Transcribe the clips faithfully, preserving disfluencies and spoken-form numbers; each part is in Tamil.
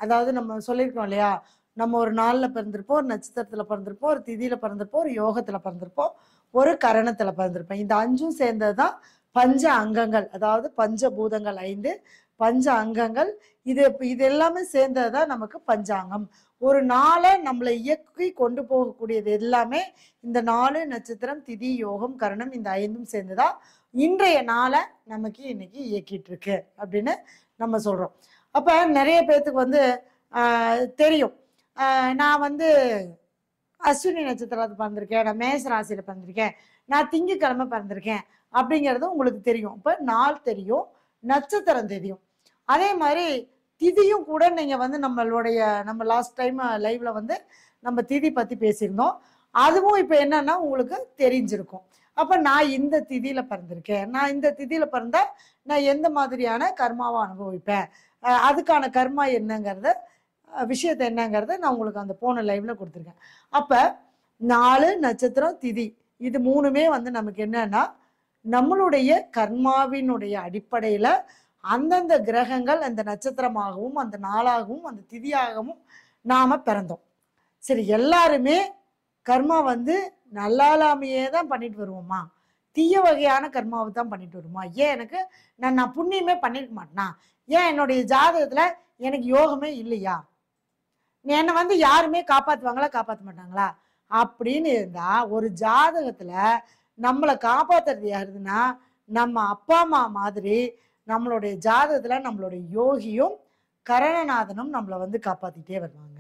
அதாவது நம்ம சொல்லியிருக்கோம் இல்லையா, நம்ம ஒரு நாளில் பிறந்திருப்போம், ஒரு நட்சத்திரத்தில் பிறந்திருப்போம், ஒரு திதியில் பிறந்திருப்போம், ஒரு யோகத்தில் பிறந்திருப்போம், ஒரு கரணத்தில் பிறந்திருப்போம். இந்த அஞ்சும் சேர்ந்தது தான் பஞ்ச அங்கங்கள். அதாவது பஞ்சபூதங்கள் ஐந்து, பஞ்ச அங்கங்கள். இது இது எல்லாமே சேர்ந்தது தான் நமக்கு பஞ்சாங்கம். ஒரு நாளை நம்மளை இயக்கி கொண்டு போகக்கூடியது எல்லாமே இந்த நாலு நட்சத்திரம், திதி, யோகம், கரணம், இந்த ஐந்தும் சேர்ந்துதான் இன்றைய நாளை நமக்கு இன்னைக்கு இயக்கிட்டு இருக்கு அப்படின்னு நம்ம சொல்றோம். அப்ப நிறைய பேர்த்துக்கு வந்து ஆஹ் தெரியும், ஆஹ் நான் வந்து அஸ்வினி நட்சத்திரத்தை பிறந்திருக்கேன், நான் மேச ராசியில பிறந்திருக்கேன், நான் திங்கக்கிழமை பிறந்திருக்கேன் அப்படிங்கிறது உங்களுக்கு தெரியும். இப்ப நாள் தெரியும், நட்சத்திரம் தெரியும். அதே மாதிரி திதியும் கூட நீங்க வந்து நம்மளுடைய நம்ம லாஸ்ட் டைம் லைவ்ல வந்து நம்ம திதி பத்தி பேசியிருந்தோம். அதுவும் இப்ப என்னன்னா உங்களுக்கு தெரிஞ்சிருக்கும். அப்ப நான் இந்த திதியில பிறந்திருக்கேன், நான் இந்த திதியில பிறந்தா நான் எந்த மாதிரியான கர்மாவை அனுபவிப்பேன், அதுக்கான கர்மா என்னங்கிறத விஷயத்த என்னங்கிறத நான் உங்களுக்கு அந்த போன லைவ்ல கொடுத்துருக்கேன். அப்ப நாலு நட்சத்திரம் திதி இது மூணுமே வந்து நமக்கு என்னன்னா நம்மளுடைய கர்மாவினுடைய அடிப்படையில அந்தந்த கிரகங்கள் அந்த நட்சத்திரமாகவும் அந்த நாளாகவும் அந்த திதியாகவும் நாம பிறந்தோம். சரி, எல்லாருமே கர்மா வந்து நல்லாலாமையே தான் பண்ணிட்டு வருவோமா, தீய வகையான கர்மாவை தான் பண்ணிட்டு வருமா? ஏன் எனக்கு நான் நான் புண்ணியமே பண்ணிருக்க மாட்டேனா? ஏன் என்னுடைய ஜாதகத்துல எனக்கு யோகமே இல்லையா? என்னை வந்து யாருமே காப்பாத்துவாங்களா காப்பாற்ற மாட்டாங்களா அப்படின்னு இருந்தா, ஒரு ஜாதகத்துல நம்மளை காப்பாத்துறது யாருதுன்னா நம்ம அப்பா அம்மா மாதிரி நம்மளுடைய ஜாதகத்துல நம்மளுடைய யோகியும் கரணநாதனும் நம்மளை வந்து காப்பாத்திட்டே வருவாங்க.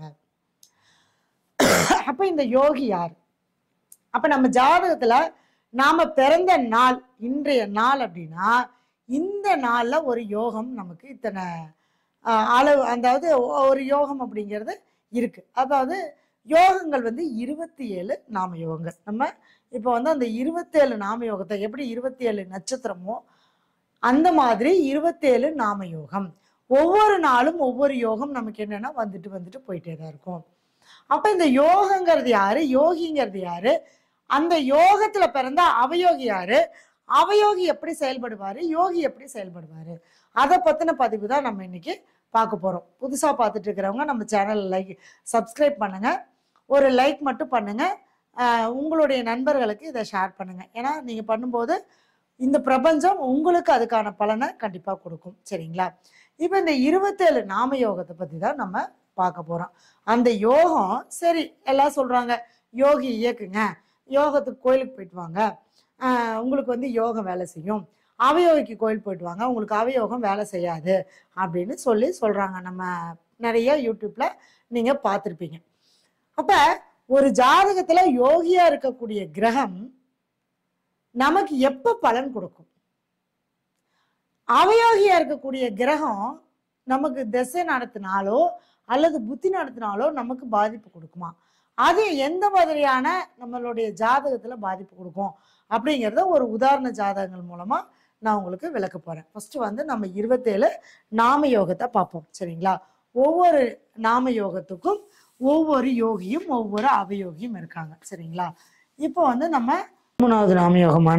அப்ப இந்த யோகி யார்? அப்ப நம்ம ஜாதகத்துல நாம பிறந்த நாள் இன்றைய நாள் அப்படின்னா இந்த நாள்ல ஒரு யோகம் நமக்கு இத்தனை அளவு, அதாவது ஒரு யோகம் அப்படிங்கிறது இருக்கு. அதாவது யோகங்கள் வந்து இருபத்தி ஏழு நாம யோகங்கள். நம்ம இப்போ வந்து அந்த இருபத்தி ஏழு நாம யோகத்தை எப்படி இருபத்தி ஏழு நட்சத்திரமோ அந்த மாதிரி இருபத்தி ஏழு நாம யோகம். ஒவ்வொரு நாளும் ஒவ்வொரு யோகம் நமக்கு என்னன்னா வந்துட்டு வந்துட்டு போயிட்டே தான் இருக்கும். அப்ப இந்த யோகங்கிறது யாரு, யோகிங்கிறது யாரு, அந்த யோகத்துல பிறந்த அவயோகி யாரு, அவயோகி எப்படி செயல்படுவாரு, யோகி எப்படி செயல்படுவாரு, அதை பத்தின பதிவு தான் நம்ம இன்னைக்கு பார்க்க போறோம். புதுசா பார்த்துட்டு இருக்கிறவங்க நம்ம சேனல் லைக் சப்ஸ்கிரைப் பண்ணுங்க, ஒரு லைக் மட்டும் பண்ணுங்க, உங்களுடைய நண்பர்களுக்கு இதை ஷேர் பண்ணுங்க. ஏன்னா நீங்க பண்ணும்போது இந்த பிரபஞ்சம் உங்களுக்கு அதுக்கான பலனை கண்டிப்பா கொடுக்கும். சரிங்களா? இப்ப இந்த இருபத்தேழு நாம யோகத்தை பத்தி தான் நம்ம பார்க்க போறோம். அந்த யோகம் சரி எல்லாம் சொல்றாங்க யோகி இயக்குங்க, யோகத்துக்கு கோயிலுக்கு போயிட்டு வாங்க, ஆஹ் உங்களுக்கு வந்து யோகம் வேலை செய்யும், அவயோகிக்கு கோயில் போயிட்டு வாங்க உங்களுக்கு அவயோகம் வேலை செய்யாது அப்படின்னு சொல்லி சொல்றாங்க. நம்ம நிறைய யூடியூப்ல நீங்க பார்த்துருப்பீங்க. அப்ப ஒரு ஜாதகத்துல யோகியா இருக்கக்கூடிய கிரகம் நமக்கு எப்ப பலன் கொடுக்கும்? அவயோகியா இருக்கக்கூடிய கிரகம் நமக்கு திசை நடத்தினாலோ அல்லது புத்தி நடத்தினாலோ நமக்கு பாதிப்பு கொடுக்குமா? அது எந்த மாதிரியான நம்மளுடைய ஜாதகத்துல பாதிப்பு கொடுக்கும் அப்படிங்கிறத ஒரு உதாரண ஜாதகங்கள் மூலமா நான் உங்களுக்கு விளக்க போறேன். ஃபர்ஸ்ட் வந்து நம்ம இருபத்தேழு நாம யோகத்தை பார்ப்போம். சரிங்களா? ஒவ்வொரு நாம யோகத்துக்கும் ஒவ்வொரு யோகியும் ஒவ்வொரு அவயோகியும் இருக்காங்க. சரிங்களா? இப்போ வந்து நம்ம மூணாவது நாமயோகமான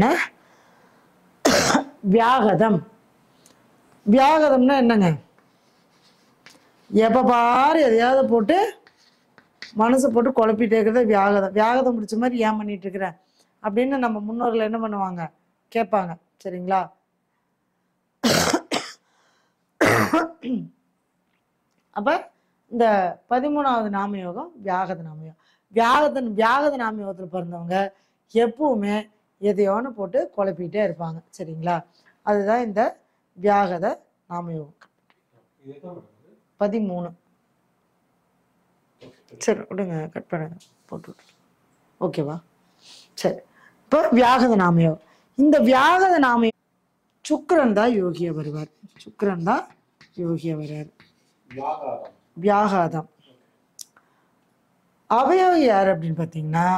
வியாகதம். வியாகதம்னா என்னங்க? எப்ப பாரு எதையாவது போட்டு மனசை போட்டு குழப்பிட்டே இருக்கிறத வியாகதம். வியாகதம் முடிச்ச மாதிரி ஏன் பண்ணிட்டு இருக்கிற அப்படின்னு நம்ம முன்னோர்கள் என்ன பண்ணுவாங்க, கேட்பாங்க. சரிங்களா? அப்ப இந்த பதிமூணாவது நாமயோகம் வியாகத நாமயோகம். வியாகதன் வியாகத நாமயோகத்துல பிறந்தவங்க எப்பவுமே எதையோன்னு போட்டு குழப்பிட்டே இருப்பாங்க. சரிங்களா? அதுதான் இந்த வியாகத நாமயோகம். பதிமூணு. சரி விடுங்க, கட் பண்ணுங்க, போட்டு விட்டு. ஓகேவா? சரி, இப்போ வியாகத நாமயோகம். இந்த வியாகத நாம சுக்கிரன் தான் யோகியா வருவார். சுக்கிரன் தான் யோகியா வருவார். வியாகாதம். அவயோகி யார் அப்படின்னு பார்த்தீங்கன்னா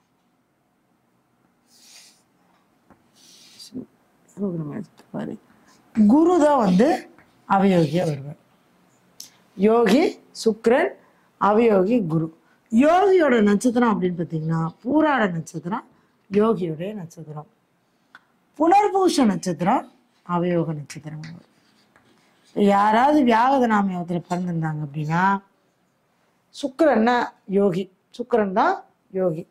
குரு தான் வந்து அவயோகியா வருவார். யோகி சுக்கிரன், அவயோகி குரு. யோகியோட நட்சத்திரம் அப்படின்னு பார்த்தீங்கன்னா பூராட நட்சத்திரம் யோகியோடைய நட்சத்திரம், புனர்பூஷ நட்சத்திரம் அவயோக நட்சத்திரம். யாராவது வியாகத நாமயோகத்தில் பிறந்திருந்தாங்க அப்படின்னா சுக்கிரன்னா யோகி, சுக்கிரன் தான் யோகி,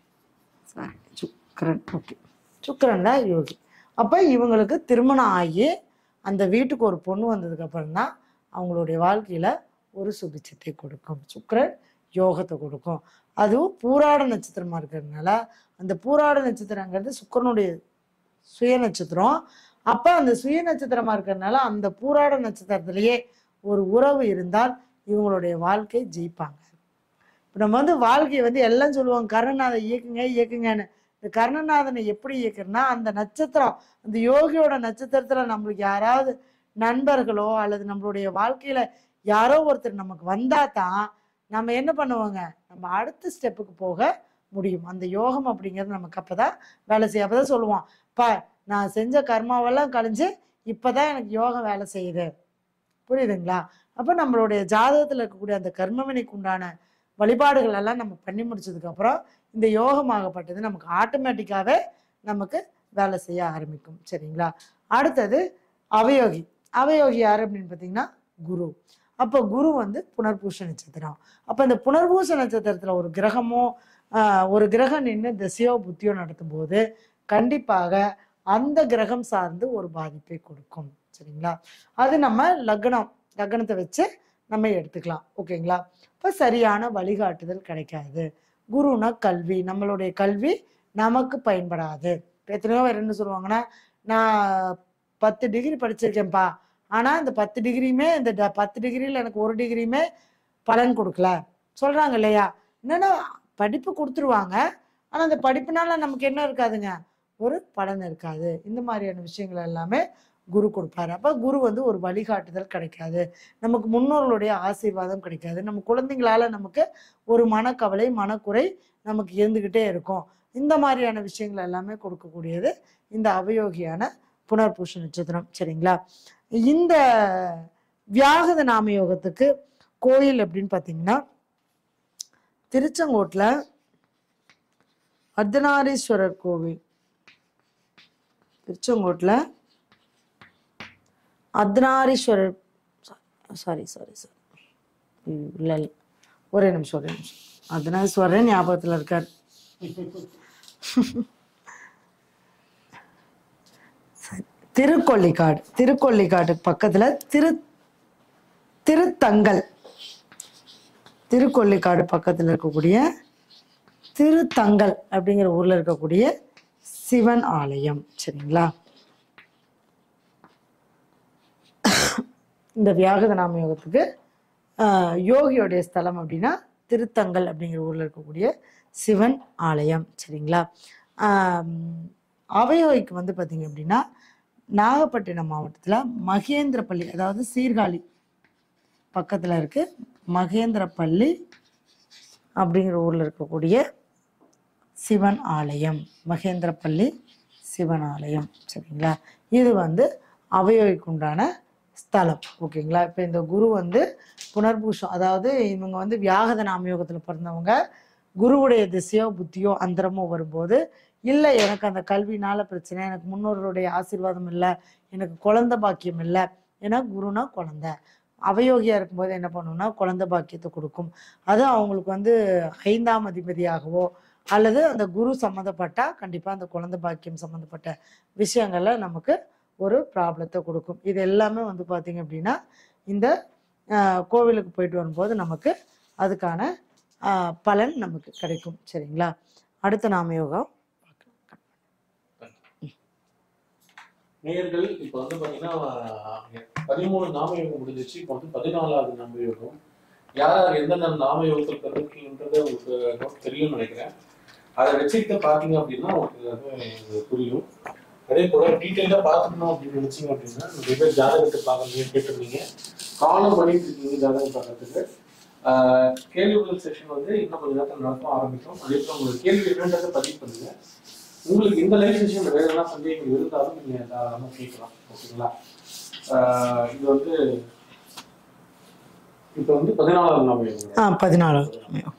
சுக்கிரன் ஓகே, சுக்கிரன் தான் யோகி. அப்போ இவங்களுக்கு திருமணம் ஆகி அந்த வீட்டுக்கு ஒரு பொண்ணு வந்ததுக்கு அப்புறம் தான் அவங்களுடைய வாழ்க்கையில ஒரு சுபிச்சத்தை கொடுக்கும். சுக்கிரன் யோகத்தை கொடுக்கும். அதுவும் பூராட நட்சத்திரமா இருக்கிறதுனால அந்த பூராட நட்சத்திரங்கிறது சுக்கிரனுடைய சுய நட்சத்திரம். அப்ப அந்த சுய நட்சத்திரமா இருக்கிறதுனால அந்த பூராட நட்சத்திரத்திலேயே ஒரு உறவு இருந்தால் இவங்களுடைய வாழ்க்கை ஜெயிப்பாங்க. இப்போ நம்ம வந்து வாழ்க்கையை வந்து எல்லாம் சொல்லுவாங்க கர்ணநாதன் இயக்குங்க இயக்குங்கன்னு. இந்த கர்ணநாதனை எப்படி இயக்குறதுனா அந்த நட்சத்திரம், அந்த யோகியோட நட்சத்திரத்துல நம்மளுக்கு யாராவது நண்பர்களோ அல்லது நம்மளுடைய வாழ்க்கையில யாரோ ஒருத்தர் நமக்கு வந்தா தான் நம்ம என்ன பண்ணுவோங்க, நம்ம அடுத்த ஸ்டெப்புக்கு போக முடியும். அந்த யோகம் அப்படிங்கிறது நமக்கு அப்பதான் வேலை செய்ய. அப்பதான் சொல்லுவோம், பா நான் செஞ்ச கர்மாவெல்லாம் கழிஞ்சு இப்பதான் எனக்கு யோகம் வேலை செய்யுது. புரியுதுங்களா? அப்போ நம்மளுடைய ஜாதகத்துல இருக்கக்கூடிய அந்த கர்மவினைக்கு உண்டான வழிபாடுகள் எல்லாம் நம்ம பண்ணி முடிச்சதுக்கு அப்புறம் இந்த யோகமாகப்பட்டது நமக்கு ஆட்டோமேட்டிக்காவே நமக்கு வேலை செய்ய ஆரம்பிக்கும். சரிங்களா? அடுத்தது அவயோகி. அவயோகி யாரு அப்படின்னு பார்த்தீங்கன்னா குரு. அப்போ குரு வந்து புனர்பூச நட்சத்திரம். அப்போ இந்த புனர்பூச நட்சத்திரத்துல ஒரு கிரகமோ ஆஹ் ஒரு கிரகம் நின்று திசையோ புத்தியோ நடத்தும் போது கண்டிப்பாக அந்த கிரகம் சார்ந்து ஒரு பாதிப்பை கொடுக்கும். சரிங்களா? அது நம்ம லக்னம் லக்னத்தை வச்சு நம்ம எடுத்துக்கலாம். ஓகேங்களா? இப்போ சரியான வழிகாட்டுதல் கிடைக்காது. குருனா கல்வி, நம்மளுடைய கல்வி நமக்கு பயன்படாது. இப்போ எத்தனையோ பேர் என்ன சொல்லுவாங்கன்னா, நான் பத்து டிகிரி படிச்சிருக்கேன்ப்பா, ஆனா இந்த பத்து டிகிரியுமே இந்த பத்து டிகிரியில் எனக்கு ஒரு டிகிரியுமே பலன் கொடுக்கல சொல்றாங்க இல்லையா? என்னன்னா படிப்பு கொடுத்துருவாங்க, ஆனா அந்த படிப்புனால நமக்கு என்ன இருக்காதுங்க, ஒரு பலன் இருக்காது. இந்த மாதிரியான விஷயங்கள் எல்லாமே குரு கொடுப்பாரு. அப்ப குரு வந்து ஒரு வழிகாட்டுதல் கிடைக்காது, நமக்கு முன்னோர்களுடைய ஆசீர்வாதம் கிடைக்காது, நம்ம குழந்தைங்களால நமக்கு ஒரு மனக்கவலை மனக்குறை நமக்கு இருந்துகிட்டே இருக்கும். இந்த மாதிரியான விஷயங்கள் எல்லாமே கொடுக்கக்கூடியது இந்த அவயோகியான புனர்பூச நட்சத்திரம். சரிங்களா? இந்த வியாகத நாம யோகத்துக்கு கோயில் அப்படின்னு பார்த்தீங்கன்னா திருச்செங்கோட்டுல அர்த்தநாரீஸ்வரர் கோவில், திருச்செங்கோட்டுல அர்த்தநாரீஸ்வரர் சாரி சாரி சாரி இல்லை இல்லை ஒரே நிமிஷம் ஒரே நிமிஷம் அர்த்தநாரீஸ்வரர் ஞாபகத்தில் இருக்கார். திருக்கொள்ளிக்காடு, திருக்கொள்ளிக்காடு பக்கத்துல திரு திருத்தங்கல், திருக்கொள்ளிக்காடு பக்கத்துல இருக்கக்கூடிய திருத்தங்கல் அப்படிங்கிற ஊர்ல இருக்கக்கூடிய சிவன் ஆலயம். சரிங்களா? இந்த வியாகத நாம யோகத்துக்கு ஆஹ் யோகியோடைய ஸ்தலம் அப்படின்னா திருத்தங்கல் அப்படிங்கிற ஊர்ல இருக்கக்கூடிய சிவன் ஆலயம். சரிங்களா? ஆஹ் அவயோகிக்கு வந்து பார்த்தீங்க அப்படின்னா நாகப்பட்டினம் மாவட்டத்துல மகேந்திரப்பள்ளி, அதாவது சீர்காழி பக்கத்துல இருக்கு, மகேந்திரப்பள்ளி அப்படிங்கிற ஊர்ல இருக்கக்கூடிய சிவன் ஆலயம், மகேந்திரப்பள்ளி சிவன் ஆலயம். சரிங்களா? இது வந்து அவயோகிக்கு உண்டான ஸ்தலம். ஓகேங்களா? இப்போ இந்த குரு வந்து புனர்பூஷம், அதாவது இவங்க வந்து வியாகத நாமயோகத்துல பிறந்தவங்க குருவுடைய திசையோ புத்தியோ அந்தரமோ வரும்போது, இல்லை எனக்கு அந்த கல்வினால பிரச்சனை, எனக்கு முன்னோர்களுடைய ஆசீர்வாதம் இல்லை, எனக்கு குழந்தை பாக்கியம் இல்லை. ஏன்னா குருனா குழந்தை, அவயோகியா இருக்கும்போது என்ன பண்ணும்னா குழந்தை பாக்கியத்தை கொடுக்கும். அது அவங்களுக்கு வந்து ஐந்தாம் அதிபதியாகவோ அல்லது அந்த குரு சம்மந்தப்பட்டா கண்டிப்பா அந்த குழந்தை பாக்கியம் சம்மந்தப்பட்ட விஷயங்கள்ல நமக்கு ஒரு ப்ராப்ளத்தை கொடுக்கும். இது எல்லாமே வந்து பார்த்தீங்க அப்படின்னா இந்த கோவிலுக்கு போயிட்டு வரும்போது நமக்கு அதுக்கான பலன் நமக்கு கிடைக்கும். சரிங்களா? அடுத்த நாம யோகம் நேயர்கள் இப்போ வந்து பார்த்தீங்கன்னா பதிமூணு நாம யோகம் முடிஞ்சிச்சு. இப்போ வந்து பதினாலாவது நாம யோகம். யார் யார் எந்தெந்த நாம யோகத்தில் பிறகுன்றது உங்களுக்கு தெரியும்னு நினைக்கிறேன். அதை வச்சுக்கிட்டு பார்த்தீங்க அப்படின்னா உங்களுக்கு புரியும். அதே போல டீட்டெயிலாக பார்த்துக்கணும் அப்படின்னு நினைச்சிங்க அப்படின்னா நிறைய பேர் ஜாதகத்தை பார்க்கணும் கேட்டிருந்தீங்க, காலம் பண்ணிட்டு இருக்கீங்க ஜாதகம் பார்க்கறதுக்கு. கேள்விகள் செஷன் வந்து இன்னும் கொஞ்சம் நேரத்தில் நடத்த ஆரம்பிக்கும். அதே போல் உங்களுக்கு கேள்வி என்னன்றதை பதிவு பண்ணுங்க. உங்களுக்கு இந்த லைவ் செஷன்ல வேற எதனா சந்தேகங்கள் இருந்தாலும் நீங்க தாராளமாக கேட்கலாம். ஓகேங்களா? இது வந்து இப்போ வந்து பதினாலாவது நாம யோகம். பதினாலாவது